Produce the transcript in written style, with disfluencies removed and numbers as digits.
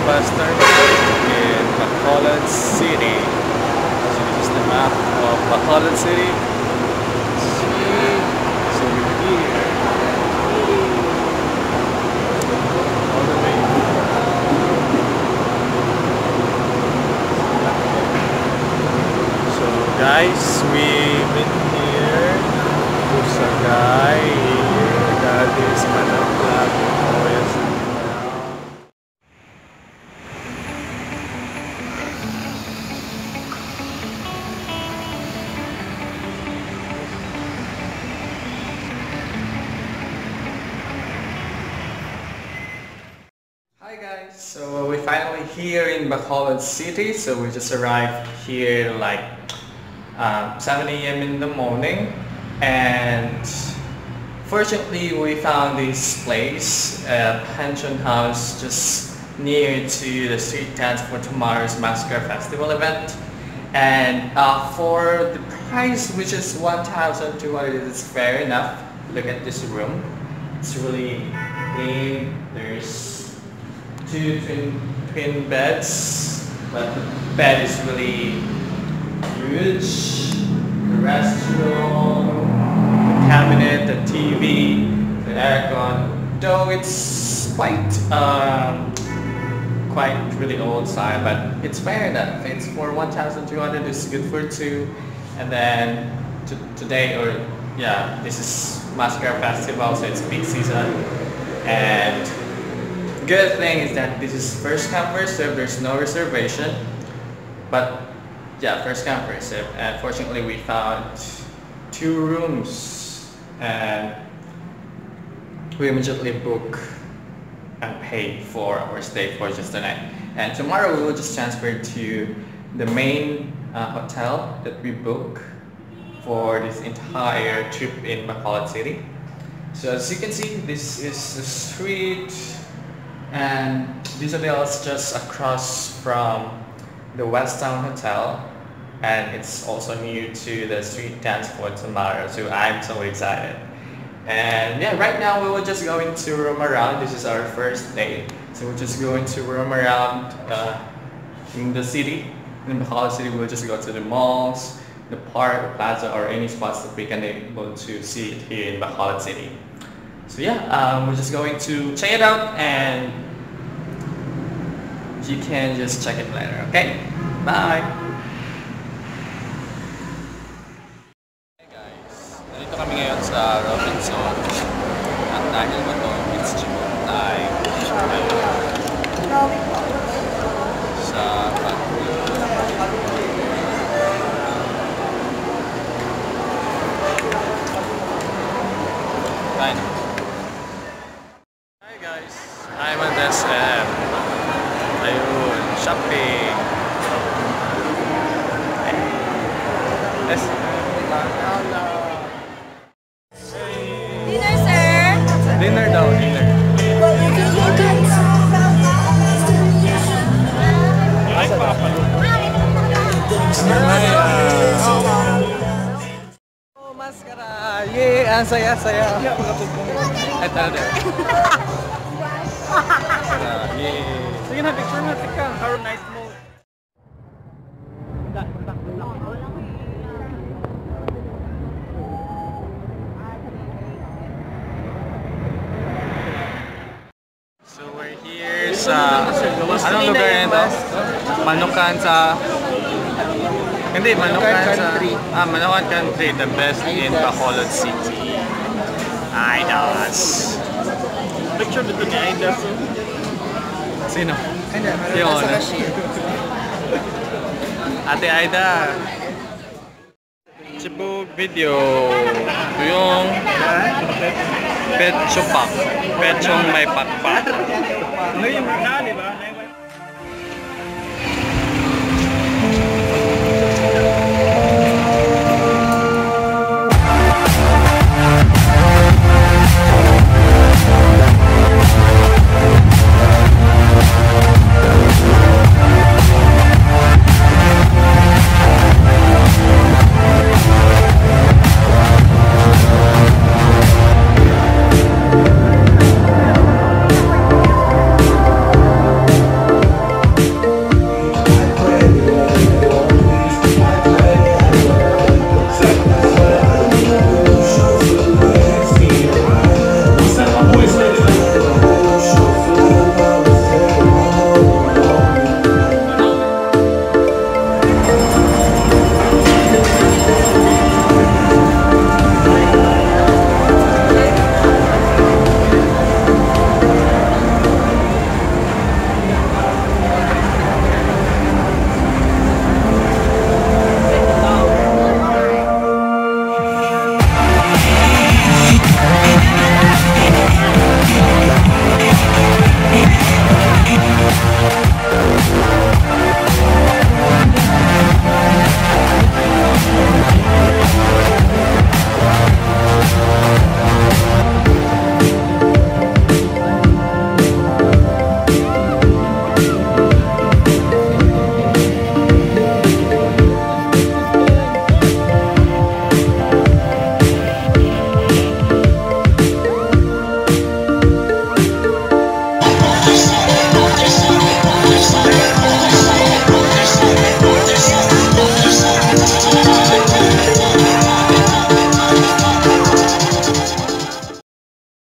bus terminal in Bacolod City. So this is the map of Bacolod City. See, so we're here. All the way. So guys, we've been here. There's a guy here. That is Manaplag. Hi guys, so we're finally here in Bacolod City. So we just arrived here like 7 a.m. in the morning, and fortunately we found this place, a pension house just near to the street dance for tomorrow's Massacre Festival event. And for the price, which is 1,200, it's fair enough. Look at this room, it's really clean. There's two twin beds, but the bed is really huge. The restroom, the cabinet, the TV, the aircon. Though it's quite really old style, but it's fair enough. It's for 1,200. It's good for two. And then today, or yeah, this is Massacre Festival, so it's peak season. And good thing is that this is first come first serve. There's no reservation, but yeah, first come first serve. And fortunately we found 2 rooms, and we immediately book and pay for our stay for just the night. And tomorrow we will just transfer to the main hotel that we book for this entire trip in Bacolod City. So as you can see, this is the street. And this hotel is just across from the West Town Hotel, and it's also near to the street dance for tomorrow, so I'm so excited. And yeah, right now we will just going to roam around. This is our first day, so we're just going to roam around in the city. In Bacolod City, we'll just go to the malls, the park, the plaza, or any spots that we can able to see it here in Bacolod City. So yeah, we're just going to check it out, and you can just check it later, okay? Bye! Hey guys, nandito kami ngayon sa Robinson. At dahil ba ito, it's Junelpinoy. Sa Bacolod. Bye. Hi guys, I'm at SM. Ayun, shopping. Yes. Dinner, sir? Dinner daw, dinner. Ay, Papa. Oh, maskara! Yay! Ang saya-saya! Ito, ito. Yay! Sige na, picture na, tika. How nice mo. So we're here sa... Anong lugar nito? Manukan sa... Hindi, Manukan Country. Manukan Country, the best in Bacolod City. Idols. Picture dito ni Idols. Sino? Yun. Ate Aida. Cebu video. Ito yung petso pak. Petsong may pakpak. Ngayon na, di ba?